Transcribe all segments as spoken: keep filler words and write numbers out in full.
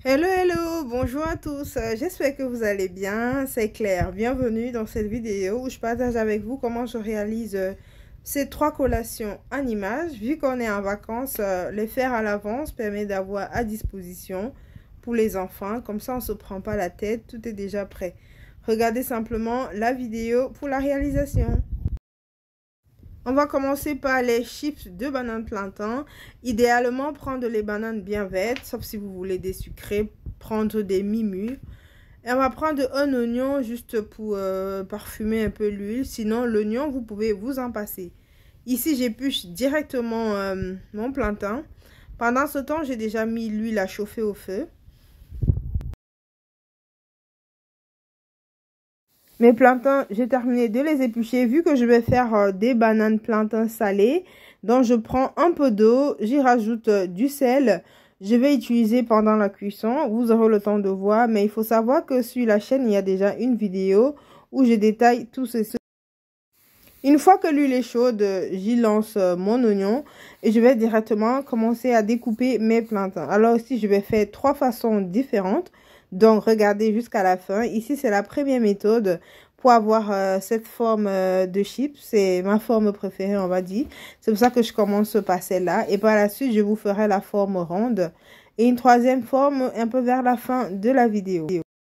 Hello, hello, bonjour à tous, euh, j'espère que vous allez bien, c'est Claire. Bienvenue dans cette vidéo où je partage avec vous comment je réalise euh, ces trois collations en images. Vu qu'on est en vacances, euh, les faire à l'avance permet d'avoir à disposition pour les enfants, comme ça on ne se prend pas la tête, tout est déjà prêt. Regardez simplement la vidéo pour la réalisation. On va commencer par les chips de bananes plantain. Idéalement, prendre les bananes bien vertes, sauf si vous voulez des sucrés, prendre des mi-mûres. Et on va prendre un oignon juste pour euh, parfumer un peu l'huile. Sinon, l'oignon, vous pouvez vous en passer. Ici, j'épluche directement euh, mon plantain. Pendant ce temps, j'ai déjà mis l'huile à chauffer au feu. Mes plantains, j'ai terminé de les éplucher. Vu que je vais faire euh, des bananes plantains salées, donc je prends un peu d'eau, j'y rajoute euh, du sel. Je vais utiliser pendant la cuisson. Vous aurez le temps de voir, mais il faut savoir que sur la chaîne, il y a déjà une vidéo où je détaille tout ceci. Une fois que l'huile est chaude, j'y lance euh, mon oignon et je vais directement commencer à découper mes plantains. Alors ici, je vais faire trois façons différentes. Donc, regardez jusqu'à la fin. Ici, c'est la première méthode pour avoir euh, cette forme euh, de chips. C'est ma forme préférée, on va dire. C'est pour ça que je commence par celle-là. Et par la suite, je vous ferai la forme ronde. Et une troisième forme un peu vers la fin de la vidéo.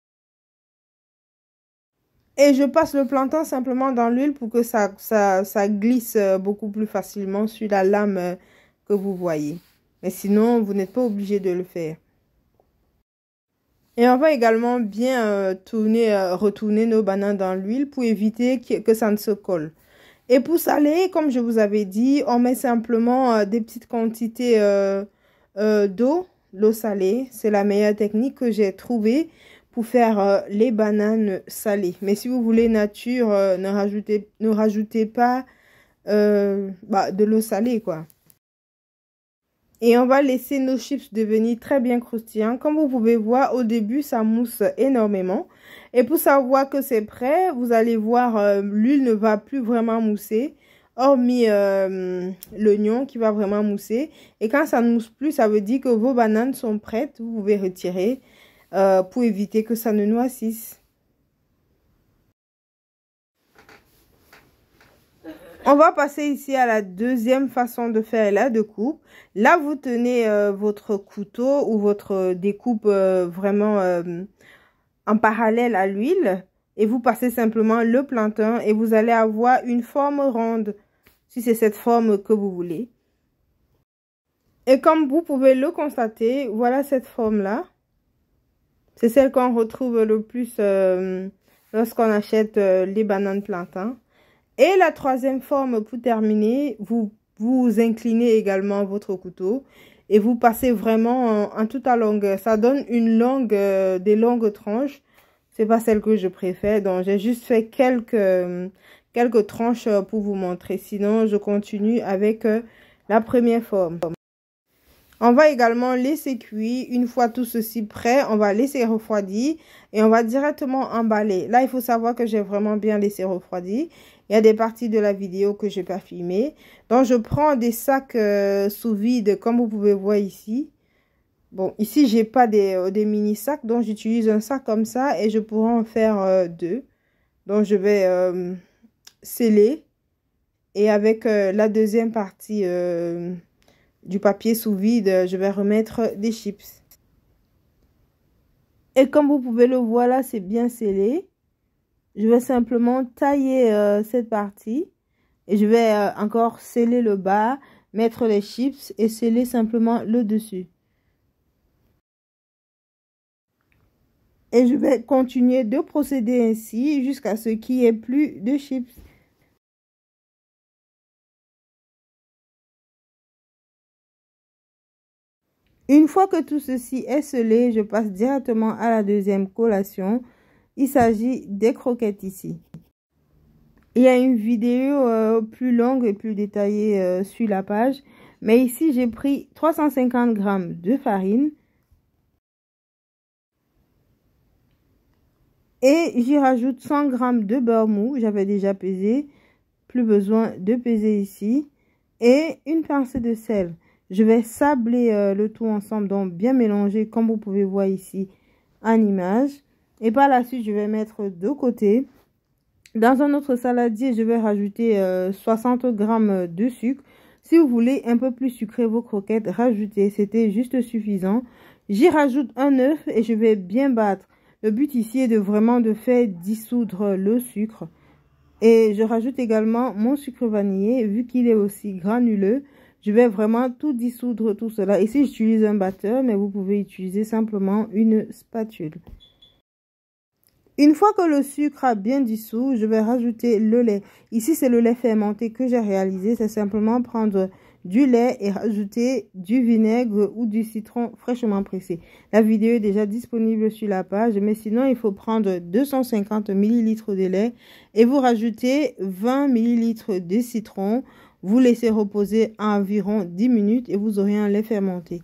Et je passe le plantain simplement dans l'huile pour que ça, ça, ça glisse beaucoup plus facilement sur la lame que vous voyez. Mais sinon, vous n'êtes pas obligé de le faire. Et on va également bien euh, tourner, euh, retourner nos bananes dans l'huile pour éviter que, que ça ne se colle. Et pour saler, comme je vous avais dit, on met simplement euh, des petites quantités euh, euh, d'eau, l'eau salée. C'est la meilleure technique que j'ai trouvée pour faire euh, les bananes salées. Mais si vous voulez nature, euh, ne, rajoutez, ne rajoutez pas euh, bah, de l'eau salée, quoi. Et on va laisser nos chips devenir très bien croustillants. Comme vous pouvez voir, au début, ça mousse énormément. Et pour savoir que c'est prêt, vous allez voir, euh, l'huile ne va plus vraiment mousser. Hormis euh, l'oignon qui va vraiment mousser. Et quand ça ne mousse plus, ça veut dire que vos bananes sont prêtes. Vous pouvez retirer euh, pour éviter que ça ne noisisse. On va passer ici à la deuxième façon de faire la découpe. Là, vous tenez euh, votre couteau ou votre découpe euh, vraiment euh, en parallèle à l'huile. Et vous passez simplement le plantain et vous allez avoir une forme ronde. Si c'est cette forme que vous voulez. Et comme vous pouvez le constater, voilà cette forme-là. C'est celle qu'on retrouve le plus euh, lorsqu'on achète euh, les bananes plantain. Et la troisième forme, pour terminer, vous vous inclinez également votre couteau et vous passez vraiment en, en toute la longueur. Ça donne une longue, euh, des longues tranches. C'est pas celle que je préfère, donc j'ai juste fait quelques, euh, quelques tranches pour vous montrer. Sinon, je continue avec euh, la première forme. On va également laisser cuire. Une fois tout ceci prêt, on va laisser refroidir et on va directement emballer. Là, il faut savoir que j'ai vraiment bien laissé refroidir. Il y a des parties de la vidéo que je n'ai pas filmées. Donc, je prends des sacs euh, sous vide, comme vous pouvez voir ici. Bon, ici, j'ai pas des, euh, des mini sacs, donc j'utilise un sac comme ça et je pourrais en faire euh, deux. Donc, je vais euh, sceller et avec euh, la deuxième partie euh, du papier sous vide, je vais remettre des chips. Et comme vous pouvez le voir là, c'est bien scellé. Je vais simplement tailler euh, cette partie et je vais euh, encore sceller le bas, mettre les chips et sceller simplement le dessus. Et je vais continuer de procéder ainsi jusqu'à ce qu'il n'y ait plus de chips. Une fois que tout ceci est scellé, je passe directement à la deuxième collation. Il s'agit des croquettes ici. Il y a une vidéo euh, plus longue et plus détaillée euh, sur la page. Mais ici, j'ai pris trois cent cinquante grammes de farine. Et j'y rajoute cent grammes de beurre mou. J'avais déjà pesé. Plus besoin de peser ici. Et une pincée de sel. Je vais sabler euh, le tout ensemble, donc bien mélanger comme vous pouvez voir ici en image. Et par la suite, je vais mettre de côté. Dans un autre saladier, je vais rajouter euh, soixante grammes de sucre. Si vous voulez un peu plus sucrer vos croquettes, rajoutez, c'était juste suffisant. J'y rajoute un œuf et je vais bien battre. Le but ici est de vraiment de faire dissoudre le sucre. Et je rajoute également mon sucre vanillé, vu qu'il est aussi granuleux. Je vais vraiment tout dissoudre tout cela. Ici, j'utilise un batteur, mais vous pouvez utiliser simplement une spatule. Une fois que le sucre a bien dissous, je vais rajouter le lait. Ici, c'est le lait fermenté que j'ai réalisé. C'est simplement prendre du lait et rajouter du vinaigre ou du citron fraîchement pressé. La vidéo est déjà disponible sur la page, mais sinon, il faut prendre deux cent cinquante millilitres de lait et vous rajoutez vingt millilitres de citron. Vous laissez reposer à environ dix minutes et vous aurez un lait fermenté.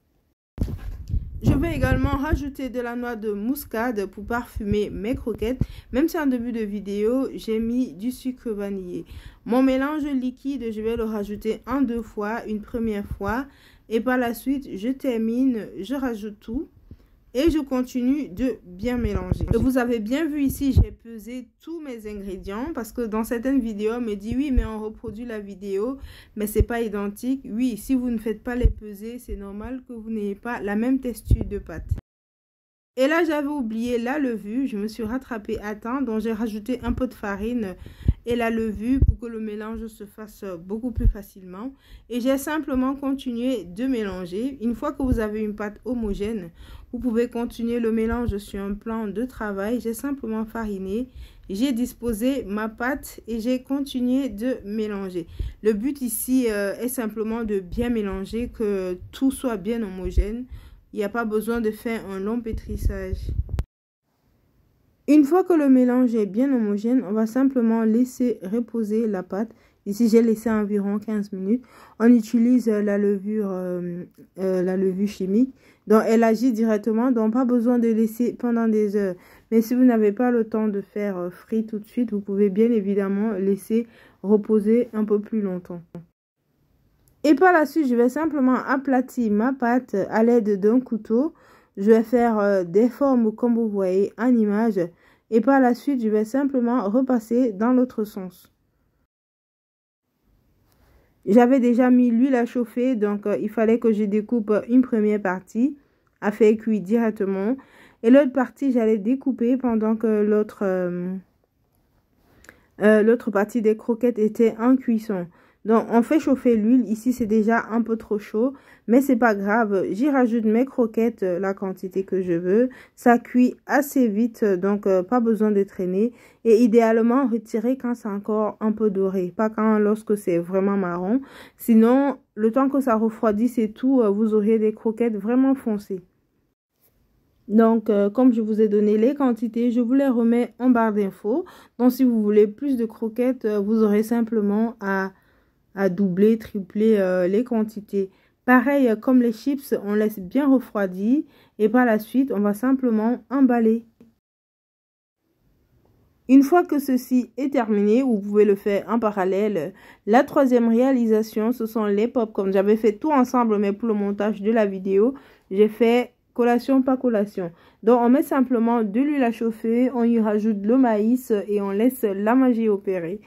Je vais également rajouter de la noix de muscade pour parfumer mes croquettes. Même si en début de vidéo, j'ai mis du sucre vanillé. Mon mélange liquide, je vais le rajouter en deux fois, une première fois. Et par la suite, je termine, je rajoute tout. Et je continue de bien mélanger. Vous avez bien vu ici, j'ai pesé tous mes ingrédients parce que dans certaines vidéos, on me dit oui, mais on reproduit la vidéo, mais c'est pas identique. Oui, si vous ne faites pas les peser, c'est normal que vous n'ayez pas la même texture de pâte. Et là, j'avais oublié la levure. Je me suis rattrapée à temps, donc j'ai rajouté un peu de farine et la levure pour que le mélange se fasse beaucoup plus facilement. Et j'ai simplement continué de mélanger. Une fois que vous avez une pâte homogène, vous pouvez continuer le mélange sur un plan de travail. J'ai simplement fariné. J'ai disposé ma pâte et j'ai continué de mélanger. Le but ici euh, est simplement de bien mélanger, que tout soit bien homogène. Il n'y a pas besoin de faire un long pétrissage. Une fois que le mélange est bien homogène, on va simplement laisser reposer la pâte. Ici, j'ai laissé environ quinze minutes. On utilise la levure, euh, euh, la levure chimique. Donc, elle agit directement. Donc, pas besoin de laisser pendant des heures. Mais si vous n'avez pas le temps de faire euh, frit tout de suite, vous pouvez bien évidemment laisser reposer un peu plus longtemps. Et par la suite, je vais simplement aplatir ma pâte à l'aide d'un couteau. Je vais faire euh, des formes comme vous voyez en image. Et par la suite, je vais simplement repasser dans l'autre sens. J'avais déjà mis l'huile à chauffer, donc euh, il fallait que je découpe une première partie à faire cuire directement. Et l'autre partie, j'allais découper pendant que l'autre euh, euh, l'autre partie des croquettes était en cuisson. Donc, on fait chauffer l'huile. Ici, c'est déjà un peu trop chaud, mais c'est pas grave. J'y rajoute mes croquettes, la quantité que je veux. Ça cuit assez vite, donc euh, pas besoin de traîner. Et idéalement, retirer quand c'est encore un peu doré, pas quand lorsque c'est vraiment marron. Sinon, le temps que ça refroidisse et tout, euh, vous aurez des croquettes vraiment foncées. Donc, euh, comme je vous ai donné les quantités, je vous les remets en barre d'infos. Donc, si vous voulez plus de croquettes, euh, vous aurez simplement à... à doubler, tripler euh, les quantités. Pareil, euh, comme les chips, on laisse bien refroidir et par la suite, on va simplement emballer. Une fois que ceci est terminé, vous pouvez le faire en parallèle. La troisième réalisation, ce sont les pop-corn. J'avais fait tout ensemble, mais pour le montage de la vidéo, j'ai fait collation par collation. Donc, on met simplement de l'huile à chauffer, on y rajoute le maïs et on laisse la magie opérer.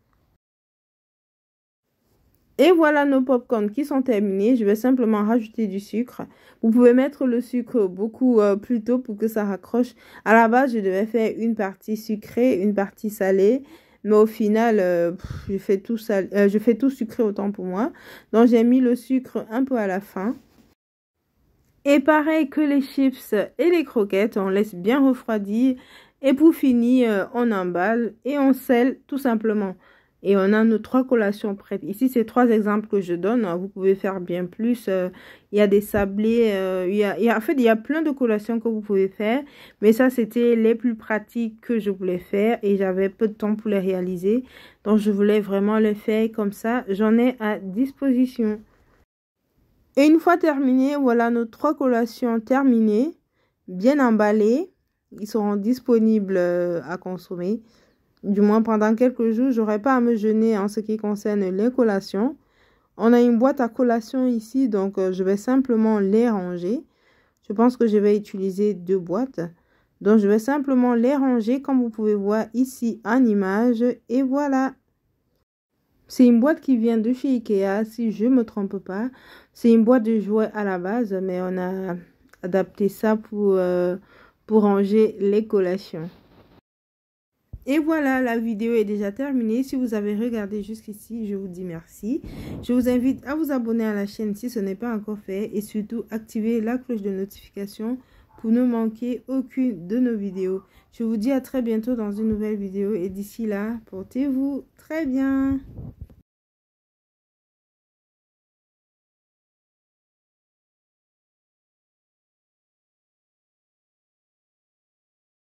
Et voilà nos popcorn qui sont terminés. Je vais simplement rajouter du sucre. Vous pouvez mettre le sucre beaucoup euh, plus tôt pour que ça raccroche. À la base, je devais faire une partie sucrée, une partie salée. Mais au final, euh, je, fais tout sal euh, je fais tout sucré autant pour moi. Donc, j'ai mis le sucre un peu à la fin. Et pareil que les chips et les croquettes, on laisse bien refroidir. Et pour finir, euh, on emballe et on scelle tout simplement. Et on a nos trois collations prêtes. Ici, c'est trois exemples que je donne. Vous pouvez faire bien plus. Euh, il y a des sablés. Euh, il y a, il y a, en fait, il y a plein de collations que vous pouvez faire. Mais ça, c'était les plus pratiques que je voulais faire. Et j'avais peu de temps pour les réaliser. Donc, je voulais vraiment les faire comme ça. J'en ai à disposition. Et une fois terminé, voilà nos trois collations terminées. Bien emballées. Ils seront disponibles à consommer. Du moins, pendant quelques jours, je n'aurai pas à me gêner en ce qui concerne les collations. On a une boîte à collation ici, donc euh, je vais simplement les ranger. Je pense que je vais utiliser deux boîtes. Donc, je vais simplement les ranger comme vous pouvez voir ici en image. Et voilà. C'est une boîte qui vient de chez Ikea, si je ne me trompe pas. C'est une boîte de jouets à la base, mais on a adapté ça pour, euh, pour ranger les collations. Et voilà, la vidéo est déjà terminée. Si vous avez regardé jusqu'ici, je vous dis merci. Je vous invite à vous abonner à la chaîne si ce n'est pas encore fait. Et surtout, activer la cloche de notification pour ne manquer aucune de nos vidéos. Je vous dis à très bientôt dans une nouvelle vidéo. Et d'ici là, portez-vous très bien.